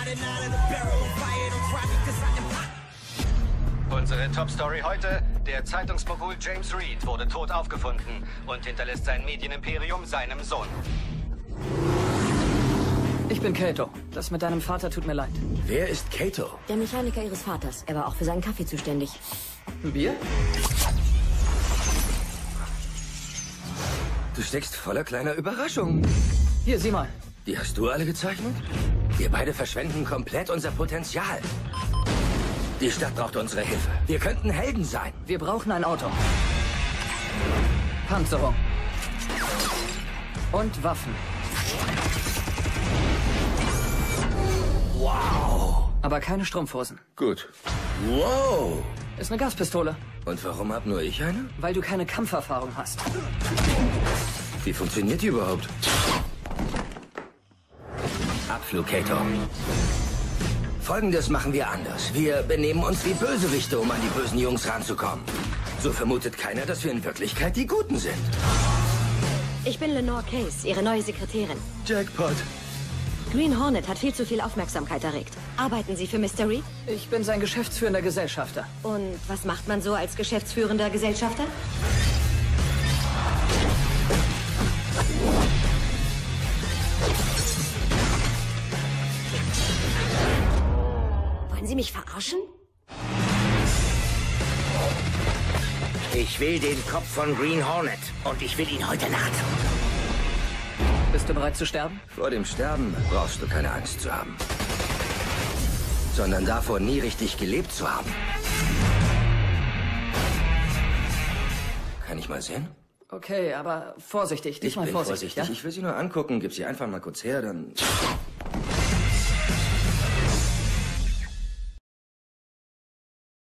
Unsere Top-Story heute: Der Zeitungsmogul James Reed wurde tot aufgefunden und hinterlässt sein Medienimperium seinem Sohn. Ich bin Kato. Das mit deinem Vater tut mir leid. Wer ist Kato? Der Mechaniker ihres Vaters. Er war auch für seinen Kaffee zuständig. Wir? Du steckst voller kleiner Überraschungen. Hier, sieh mal. Die hast du alle gezeichnet? Wir beide verschwenden komplett unser Potenzial. Die Stadt braucht unsere Hilfe. Wir könnten Helden sein. Wir brauchen ein Auto. Panzerung. Und Waffen. Wow. Aber keine Strumpfhosen. Gut. Wow. Ist eine Gaspistole. Und warum hab nur ich eine? Weil du keine Kampferfahrung hast. Wie funktioniert die überhaupt? Abflug, Kato. Folgendes machen wir anders. Wir benehmen uns wie Bösewichte, um an die bösen Jungs ranzukommen. So vermutet keiner, dass wir in Wirklichkeit die Guten sind. Ich bin Lenore Case, Ihre neue Sekretärin. Jackpot. Green Hornet hat viel zu viel Aufmerksamkeit erregt. Arbeiten Sie für Mr. Reed? Ich bin sein geschäftsführender Gesellschafter. Und was macht man so als geschäftsführender Gesellschafter? Wollen Sie mich verarschen? Ich will den Kopf von Green Hornet. Und ich will ihn heute Nacht. Bist du bereit zu sterben? Vor dem Sterben brauchst du keine Angst zu haben. Sondern davor, nie richtig gelebt zu haben. Kann ich mal sehen? Okay, aber vorsichtig. Diesmal ich bin vorsichtig. Ja? Ich will sie nur angucken. Gib sie einfach mal kurz her, dann...